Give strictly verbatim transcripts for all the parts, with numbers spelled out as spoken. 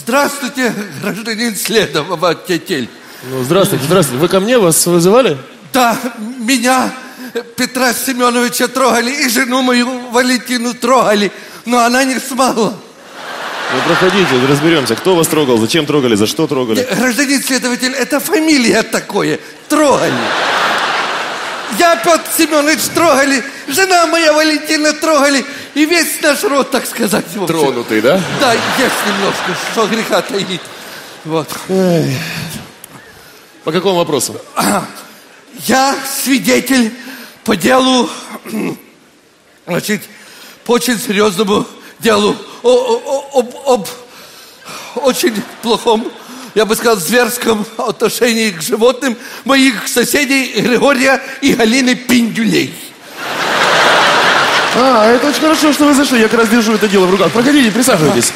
Здравствуйте, гражданин следователь. Ну, здравствуйте, здравствуйте. Вы ко мне, вас вызывали? Да, меня, Петра Семеновича, трогали, и жену мою, Валентину, трогали, но она не смогла. Ну, проходите, разберемся. Кто вас трогал, зачем трогали, за что трогали? Гражданин следователь, это фамилия такое, трогали. Я, Петр Семенович, трогали, жена моя, Валентина, трогали, и весь наш род, так сказать. Тронутый, да? Да, есть немножко, что греха таить. Вот. Эй. По какому вопросу? Я свидетель по делу, значит, по очень серьезному делу, о, о, об, об очень плохом, я бы сказал, зверском отношении к животным моих соседей Григория и Галины Пиндюлей. А, это очень хорошо, что вы зашли. Я как раз держу это дело в руках. Проходите, присаживайтесь.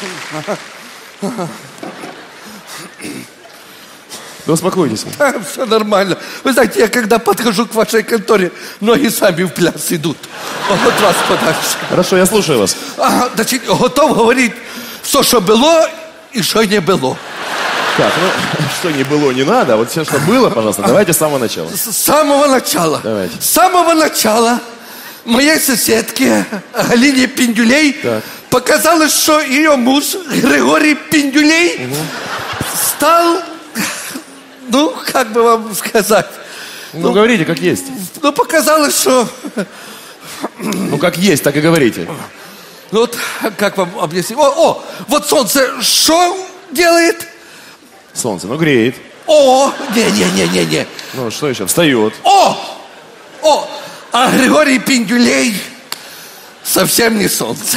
Да успокойтесь. Да, все нормально. Вы знаете, я когда подхожу к вашей конторе, ноги сами в пляс идут. От вас подальше. Хорошо, я слушаю вас. А, значит, готов говорить все, что было и что не было. Так, ну, что не было, не надо. Вот все, что было, пожалуйста, давайте с самого начала. С самого начала. Давайте. С самого начала моей соседке Галине Пиндюлей так. показалось, что ее муж Григорий Пиндюлей угу. стал, ну, как бы вам сказать... Ну, ну, говорите, как есть. Ну, показалось, что... Ну, как есть, так и говорите. Ну, вот, как вам объяснить? О, о, вот солнце что делает? Солнце, ну, греет. О, не-не-не-не-не. Ну, что еще? Встает. О, о, а Григорий Пиндюлей совсем не солнце.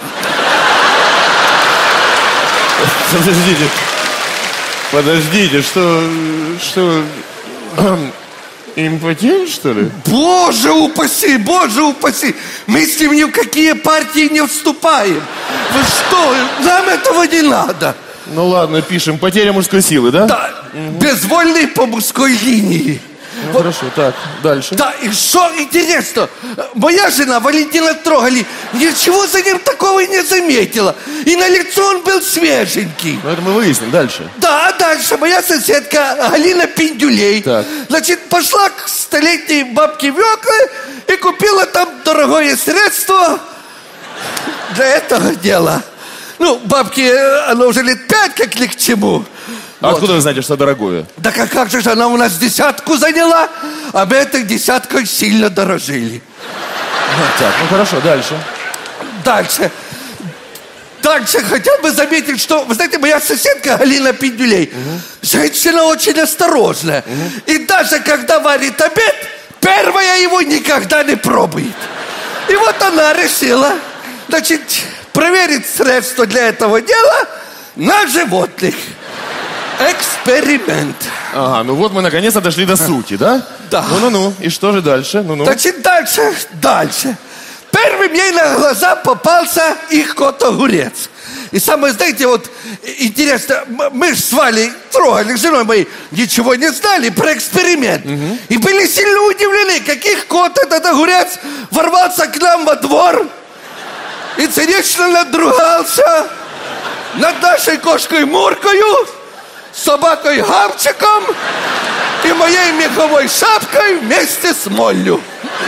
Подождите. Подождите, что... Что... Импотент, что ли? Боже упаси, боже упаси. Мы с ним ни в какие партии не вступаем. Вы что, нам этого не надо. Ну ладно, пишем. Потеря мужской силы, да? Да, угу. Безвольный по мужской линии. Ну, вот. Хорошо, так, дальше. Да, и что интересно, моя жена Валентина трогали, ничего за ним такого и не заметила. И на лицо он был свеженький. Ну, это мы выясним, дальше. Да, а дальше моя соседка Галина Пиндюлей, так. значит, пошла к столетней бабке Вёкле и купила там дорогое средство для этого дела. Ну, бабке, она уже лет пять как ни к чему. А вот. Откуда вы знаете, что дорогое? Да как, как же она у нас десятку заняла, а мы этой десяткой сильно дорожили. Вот так, ну хорошо, дальше. Дальше. Дальше хотел бы заметить, что, вы знаете, моя соседка Галина Пиндюлей, угу. женщина очень осторожная. Угу. И даже когда варит обед, первая его никогда не пробует. И вот она решила, значит, проверить средства для этого дела на животных. Эксперимент. Ага, ну вот мы наконец-то дошли до сути, да? Да. Ну-ну-ну, и что же дальше? Ну-ну. Значит, дальше, дальше. Первым ей на глаза попался их кот-огурец. И самое, знаете, вот, интересно, мы с Валей трогали, с женой моей, ничего не знали про эксперимент. Угу. И были сильно удивлены, каких кот этот огурец ворвался к нам во двор и цинично надругался над нашей кошкой Муркою, собакой Гавчиком и моей меховой шапкой вместе с Моллю.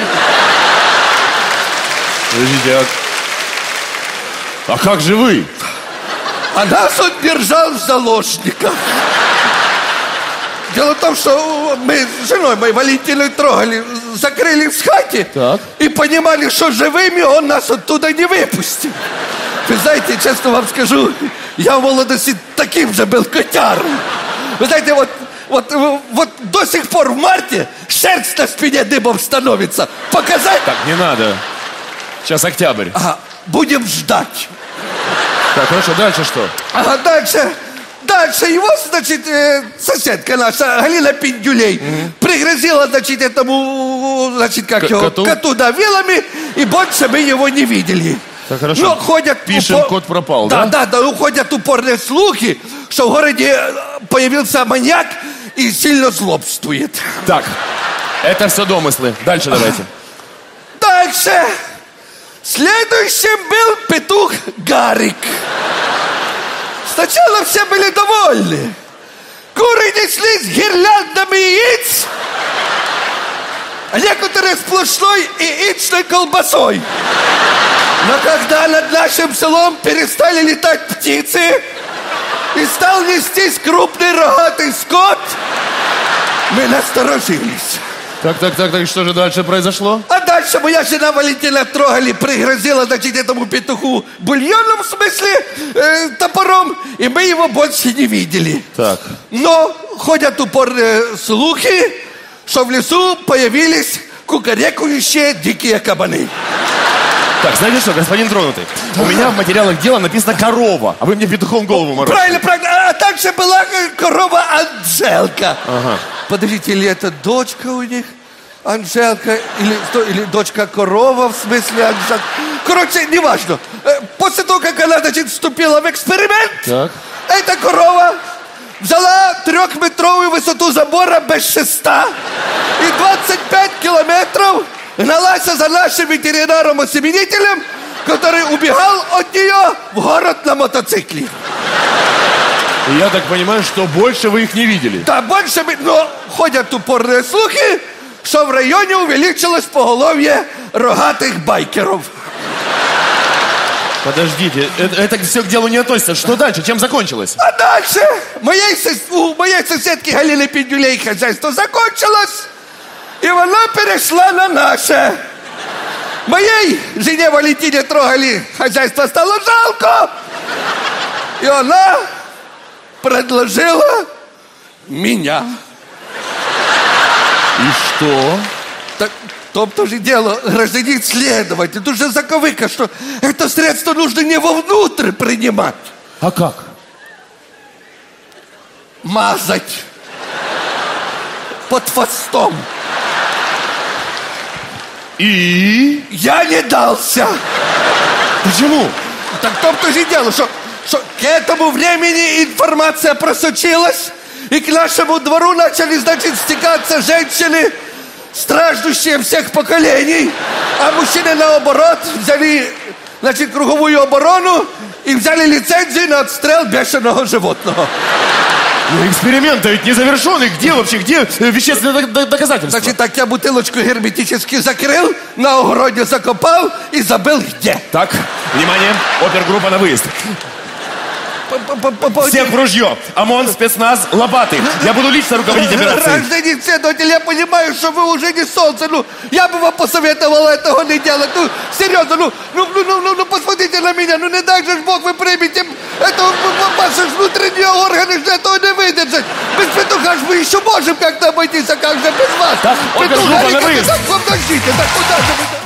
Подождите, а... а как же вы? А нас он держал в заложниках. Дело в том, что мы с женой моей Валентиной трогали, закрылись в хате так. и понимали, что живыми он нас оттуда не выпустит. Вы знаете, честно вам скажу, я в молодости таким же был котяром. Вы знаете, вот, вот, вот до сих пор в марте шерсть на спине дыбом становится. Показать? Так, не надо. Сейчас октябрь. Ага, будем ждать. Так, хорошо, дальше что? Ага, дальше... Дальше его, значит, э, соседка наша, Галина Пиндюлей, mm-hmm. пригрозила, значит, этому, значит, как К- его, коту? коту, да, вилами, и больше мы его не видели. Так, хорошо. Но ходят... Пишем, упор... кот пропал, да? Да, да, да, уходят упорные слухи, что в городе появился маньяк и сильно злобствует. Так, это все домыслы. Дальше давайте. Дальше. Следующим был петух Гарик. Сначала все были довольны. Куры неслись гирляндами яиц, а некоторые сплошной яичной колбасой. Но когда над нашим селом перестали летать птицы и стал нестись крупный рогатый скот, мы насторожились. Так, так, так, так, что же дальше произошло? А дальше моя жена Валентина Трогали пригрозила, значит, этому петуху бульоном, в смысле, э, топором, и мы его больше не видели. Так. Но ходят упорные слухи, что в лесу появились кукарекающие дикие кабаны. Так, знаете что, господин Тронутый, у меня в материалах дела написано корова, а вы мне петухом голову морочите. Правильно, правильно. А также была корова Анжелка. Ага. Подождите, или это дочка у них? Анжелка, или, что, или дочка корова, в смысле Анжелка. Короче, неважно. После того, как она, значит, вступила в эксперимент, так. эта корова взяла трехметровую высоту забора без шеста и двадцать пять километров гналась за нашим ветеринаром-осеменителем, который убегал от нее в город на мотоцикле. И я так понимаю, что больше вы их не видели. Да, больше, но ходят упорные слухи, что в районе увеличилось поголовье рогатых байкеров. Подождите, это, это все к делу не относится. Что дальше? Чем закончилось? А дальше моей, у моей соседки Галины Пендюлей хозяйство закончилось, и она перешла на наше. Моей жене Валентине Трогали хозяйство стало жалко, и она предложила меня. И что? Так, в том-то же дело, гражданин следователь, тут же заковыка, что это средство нужно не вовнутрь принимать. А как? Мазать. Под фастом. И? Я не дался. Почему? Так в том-то же дело, что, что к этому времени информация просочилась, и к нашему двору начали, значит, стекаться женщины, страждущие всех поколений, а мужчины, наоборот, взяли, значит, круговую оборону и взяли лицензию на отстрел бешеного животного. Ну, эксперимент-то ведь не завершенный. Где вообще, где вещественные доказательства? Значит, так я бутылочку герметически закрыл, на огороде закопал и забыл где. Так, внимание, опергруппа на выезд. Всех в ружье. ОМОН, спецназ, лопаты. Я буду лично руководить операцией. Гражданин следователь, я понимаю, что вы уже не солнце. Ну, я бы вам посоветовал этого не делать. Ну, серьезно, ну, ну, ну, ну, ну, ну посмотрите на меня. Ну, не дай же Бог, вы примете. Это ваши внутренние органы же этого не выдержат. Без петуха же мы еще можем как-то обойтись, а как же без вас? Так, опергруппа на выезд. Так, подождите, так куда же вы...